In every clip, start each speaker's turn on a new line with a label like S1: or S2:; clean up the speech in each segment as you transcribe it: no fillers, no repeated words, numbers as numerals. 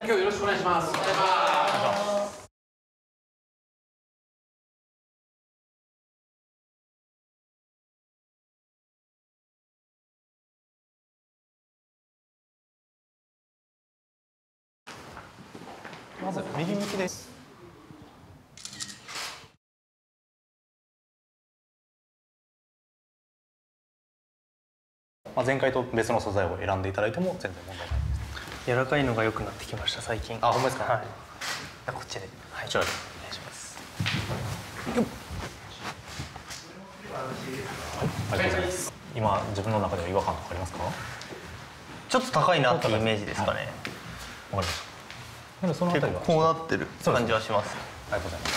S1: 今日よろしくお願いします。お願いします。
S2: まず右向きです。前回と別の素材を選んでいただいても全然問題ないです。
S3: 柔らかいのが良くなってきました最近。
S2: あ、ほんまですか。
S3: はい。こっちで。はい。
S2: こちらで
S3: お願いします。
S2: ありがとうございます。今自分の中では違和感とかありますか？
S3: ちょっと高いなっていうイメージですかね。
S2: わかりました。でそのあたりは
S3: こうなってる感じはします。
S2: ありがとうございます。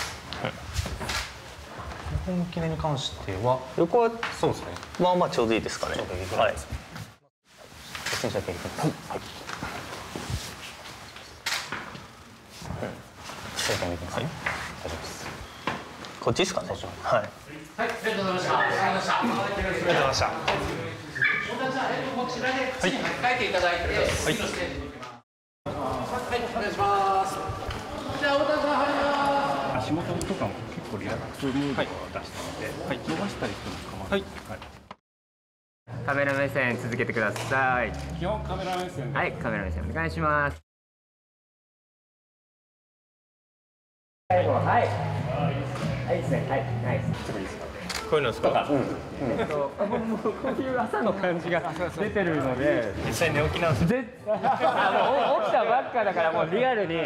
S2: 横向き寝に関しては
S3: 横は
S2: そうですね。
S3: まあまあちょうどいいですかね。
S2: ちょうどいいぐらいです。選手だけ行きます。はい。正解でいきます。はい。大丈夫です。
S3: こっちですかね。はい。
S1: はい、ありがとうございました。ありがとうございました。
S3: ありがとうございました。
S1: じゃあ、こちらで次に書き換えていただいて、次のステージに行きます。はい、お願いします。じゃあ、太田さん入ります。
S4: 足元とかも結構リラックスムードを出したので、伸ばしたりしても構わない。
S5: カメラ目線続けてください。
S4: 基本カメラ目線で。
S5: はい、カメラ目線お願いします。最後、はい。はいですね。はい、ナイス。
S3: こういうのですか？
S5: もうこういう朝の感じが出てるので、
S3: 実際寝起きなんですよ。
S5: もう起きたばっかだからもうリアルに。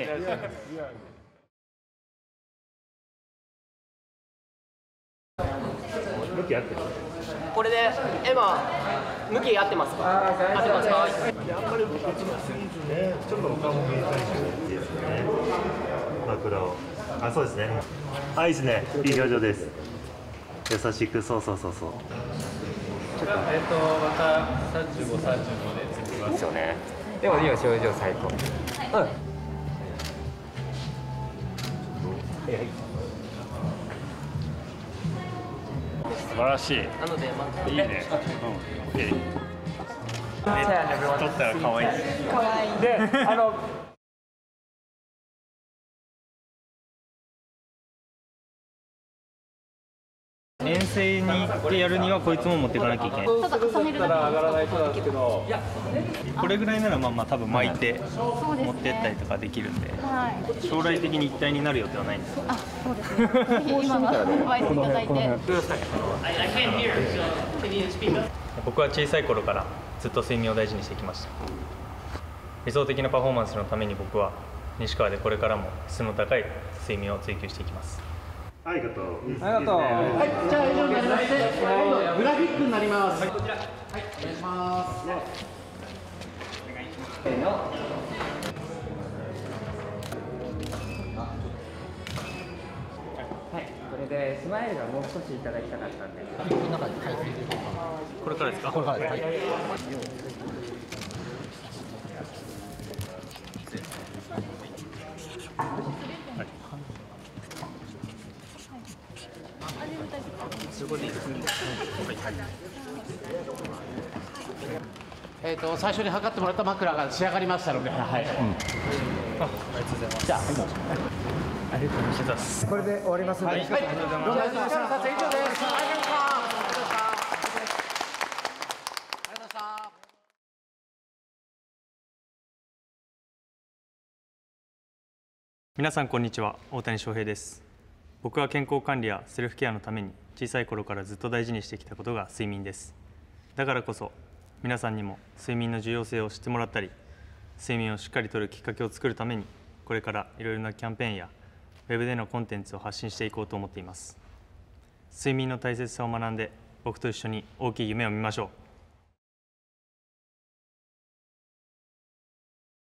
S4: 向き合ってる。
S6: これで今向き合ってますか？合ってますか？
S4: あんまり動きすぎずね、ちょっとお顔も見えたりしていいですね。枕を。あ、そうですね。あ、いいですね。いい表情です。優しく、そうそうそうそう。
S3: また35、35で続きます。
S5: ですよね。でもいいよ、症状最高。うん。
S4: 素晴らしい。
S6: なので
S4: いいね。うん。いい。
S3: 撮ったら可愛いです。
S5: で、
S3: 遠征に行ってやるにはこいつも持っていかなきゃいけない。
S7: ただ重ねるだけ
S4: 上がらないとなんですけど。
S3: これぐらいならまあ多分巻いて持ってったりとかできるんで、将来的に一体になる予定はないんですよ。
S7: あ、そうですね。ぜひ今のアドバイスいただいて。
S3: 僕は小さい頃からずっと睡眠を大事にしてきました。理想的なパフォーマンスのために僕は西川でこれからも質の高い睡眠を追求していきます。
S4: ありがとう。
S5: ありがとう。
S1: はい、じゃあ以上になりまして、今度グラフィックになります。こちら、はい、お願いします。
S5: せーの。はい、これでスマイルがもう少しいただきたかったんで。
S3: これからですか？
S2: これからです。はい。
S1: 最初に測ってもらった枕が仕上がりましたので、はい。
S3: ありがとうございます。
S1: じゃあ、
S3: ありがとうございます。
S5: これで終わりますので。
S1: はい、どうぞ、西川さん、以上です。ありがとうございました。ありがとうございました。
S3: 皆さんこんにちは、大谷翔平です。僕は健康管理やセルフケアのために小さい頃からずっと大事にしてきたことが睡眠です。だからこそ皆さんにも睡眠の重要性を知ってもらったり、睡眠をしっかりとるきっかけを作るためにこれからいろいろなキャンペーンやウェブでのコンテンツを発信していこうと思っています。睡眠の大切さを学んで僕と一緒に大きい夢を見ましょう。